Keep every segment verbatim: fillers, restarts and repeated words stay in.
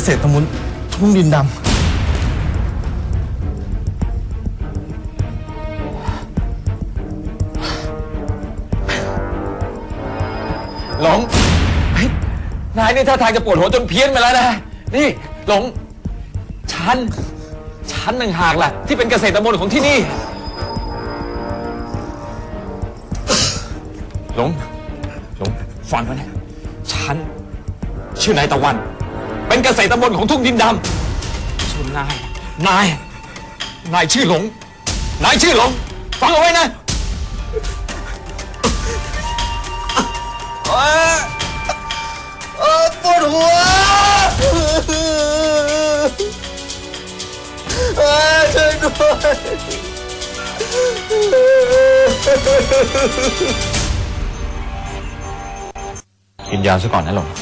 ษตรตำบลทุ่งดินดำหลงนายนี่ท่าทางจะปวดหัวจนเพี้ยนไปแล้วนะนี่หลงฉันฉันต่างหากล่ะที่เป็นเกษตรตำบลของที่นี่หลงหลงฟังไว้นะฉันชื่อนายตะวันเป็นเกษตรตำบลของทุ่งดินดำส่วนนายนายนายชื่อหลงนายชื่อหลงฟังเอาไว้นะปวดหัวช่วยด้วยกินยาซะก่อนนะหลง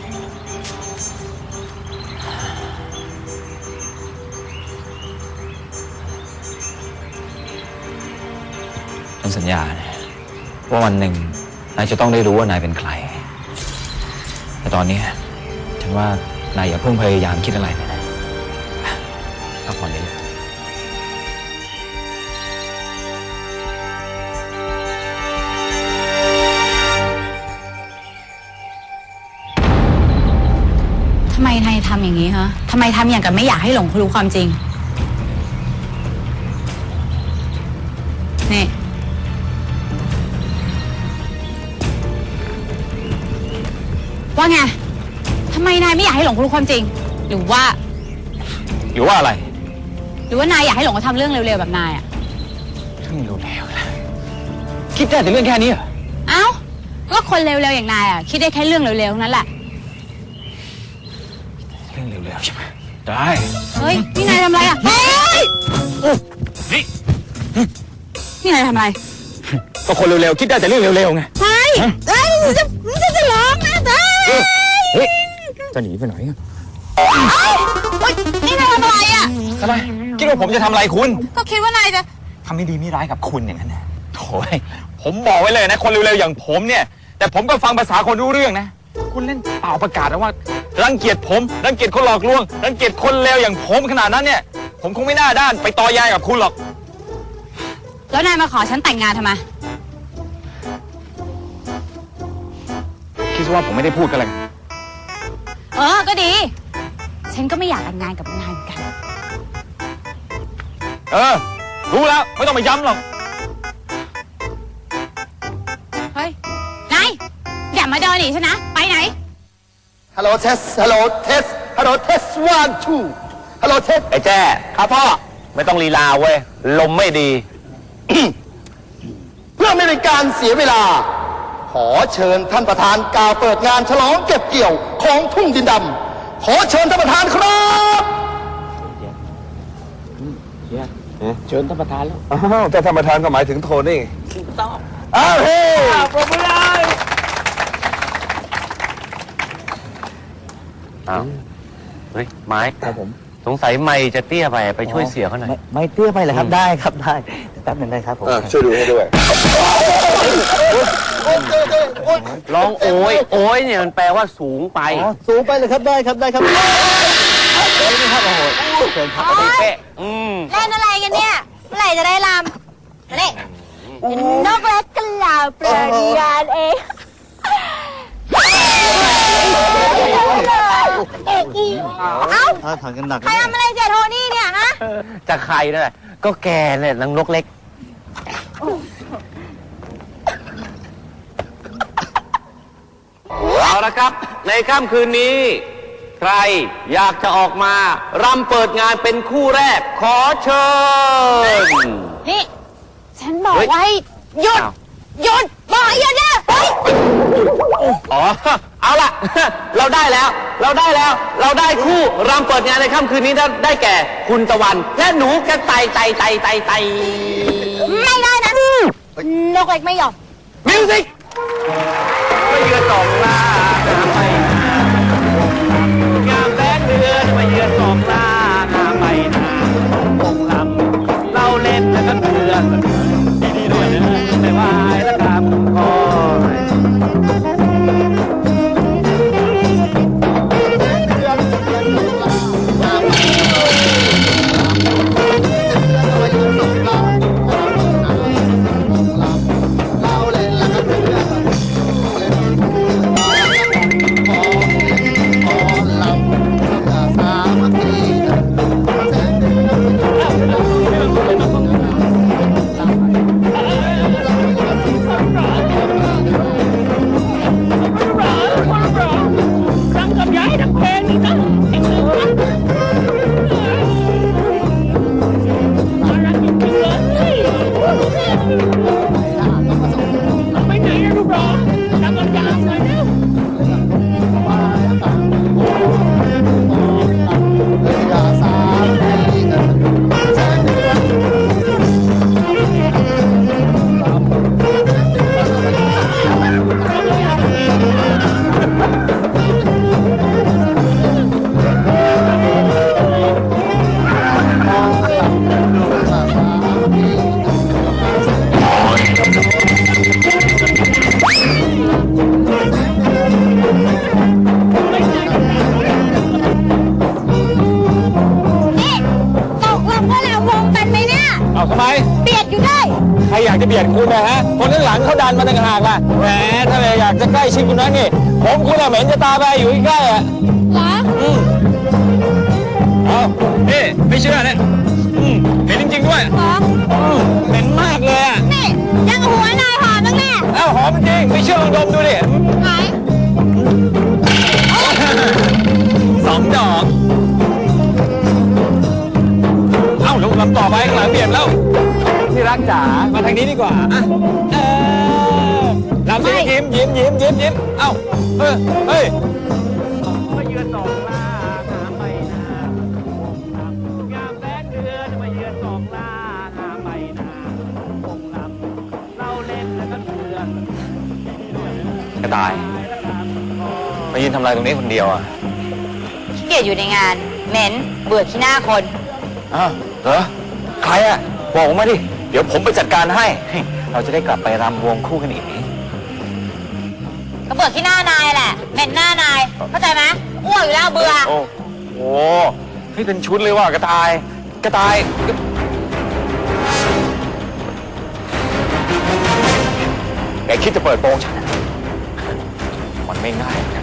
ฉันสัญญาว่าวันหนึ่งนายจะต้องได้รู้ว่านายเป็นใครแต่ตอนนี้ฉันว่านายอย่าเพิ่งพยายามคิดอะไรเลยนะพักผ่อนได้เลยทำไมนายทำอย่างนี้ฮะทำไมทำอย่างกับไม่อยากให้หลงเขารู้ความจริงนี่ว่าไงทำไมนายไม่อยากให้หลงเขารู้ความจริงหรือว่าหรือว่าอะไรหรือว่านายอยากให้หลงเขาทำเรื่องเร็วๆแบบนายอะเรื่องเร็วๆนะคิดได้แต่เรื่องแค่นี้เหรอเอ้าก็คนเร็วๆอย่างนายอะคิดได้แค่เรื่องเร็วๆนั่นแหละเรื่องเร็วๆใช่ไหมได้เฮ้ยนี่นายทำอะไรอะเฮ้ยนี่นี่นายทำอะไรก็คนเร็วๆคิดได้แต่เรื่องเร็วๆไงเฮ้ยเฮ้ยจะจะจะร้องนะเฮ้ยเฮ้ยจะหนีไปไหนอ่ะเอ้านี่นายทำอะไรอ่ะทำไมคิดว่าผมจะทำอะไรคุณก็คิดว่านายจะทำไม่ดีไม่ร้ายกับคุณอย่างนั้นนะโถ่ผมบอกไว้เลยนะคนเร็วๆอย่างผมเนี่ยแต่ผมก็ฟังภาษาคนรู้เรื่องนะคุณเล่นเป่าประกาศว่ารังเกียจผมรังเกียจคนหลอกลวงรังเกียจคนเลวอย่างผมขนาดนั้นเนี่ยผมคงไม่น่าด้านไปต่อยายกับคุณหรอกแล้วนายมาขอฉันแต่งงานทำไมคิดว่าผมไม่ได้พูดกันเลยเออก็ดีฉันก็ไม่อยากแต่งงานกับนายเหมือนกันเออรู้แล้วไม่ต้องมาย้ำหรอกเฮ้ยนายอย่ามาเดินหนีฉันนะไปไหนฮัลโหลเทสฮัลโหลเทสฮัลโหลเทสวันทูฮัลโหลเทสไอ้แจ้ครับพ่อไม่ต้องลีลาเว้ยลมไม่ดี เพื่อไม่เป็นการเสียเวลาขอเชิญท่านประธานกล่าวเปิดงานฉลองเก็บเกี่ยวของทุ่งดินดำขอเชิญท่านประธานครับเชิญท่านประธานแล้วอ้าวแต่ท่านประธานก็หมายถึงโทนี่ถูกต้องอ้าวเฮ้ยปรบมือเลยอ้าวเฮ้ยไม้ครับผมสงสัยไม่จะเตี้ยไปไปช่วยเสียเขาหน่อยไม่เตี้ยไปเลยครับได้ครับได้แป๊บนึงได้ครับผมช่วยดูให้ด้วยร้องโอยโอยเนี่ยมันแปลว่าสูงไปสูงไปเลยครับได้ครับได้ครับนี่ครับโอ้โหเชิญครับเป๊ะเล่นอะไรกันเนี่ยเมื่อไหร่จะได้ลำนี่นกเล็กกันลาวเปลี่ยนงานเองเอ้าใครทำอะไรเสียโทนี่เนี่ยฮะจะใครนั่นแหละก็แกเนี่ยนางนกเล็กเอาละครับในค่ำคืนนี้ใครอยากจะออกมารำเปิดงานเป็นคู่แรกขอเชิญนี่ฉันบอกว่าให้หยุดหยุดบอกให้หยุดเนี่ยเฮ้ยอ๋อเอาล่ะเราได้แล้วเราได้แล้วเราได้คู่รำเปิดงานในค่ำคืนนี้ได้แก่คุณตะวันและหนูกระต่ายไตไตไตไตไม่ได้นะนกเล็กไม่ยอมมิวสิกมาเยือนสองลาไปงามแรงเดือนมาเยือนสองลาไปนาปงลำเราเล่นแล้วก็เตือนดีๆด้วยนะไม่ไหวแล้วครับคอยเอาทำไมเบียดอยู่ได้ใครอยากจะเบียดคุณนะฮะ คนข้างหลังเขาดันมาต่างหากล่ะ แหม ถ้าเลยอยากจะใกล้ชิดคุณนักนี่ ผมคุณอะเหม็นจะตาไปอยู่ใกล้ๆอ่ะเหรออืมเอานี่ไม่เชื่อเนี่ยอืมเหม็นจริงๆด้วยเหรออืมเหม็นมากเลยอ่ะนี่ยังกับหัวนายหอมบ้างแน่เอ้าหอมจริง ไม่เชื่อลองดมดูดิไหนสองดอก เอ้าแล้วลำต่อไปข้างหลังเปลี่ยนแล้ว ที่รักจ๋า มาทางนี้ดีกว่าอ่ะเออลำนี้ยิ้มยิ้มยิ้มยิ้มยิ้มเอ้าเออเฮ้ยมาเยือนสองลาหาไปนางามแสนเดือนมาเยือนสองลาหาไปนาคงลำเราเล่นแล้วก็เดือนกระต่าย มายืนทำอะไรตรงนี้คนเดียวอ่ะขี้เกียจอยู่ในงาน เหม็น เบื่อขี้หน้าคนอ้าวเหรอ ใครอ่ะ บอกผมมาดิ เดี๋ยวผมไปจัดการให้ เราจะได้กลับไปรำวงคู่กันอีกก็เบื่อขี้หน้านายแหละ เหม็นหน้านาย เข้าใจไหมอ้วกอยู่แล้วเบื่อโอ้โหนี่เป็นชุดเลยว่ะกระต่าย กระต่าย แกคิดจะเปิดโปงฉัน มันไม่ง่าย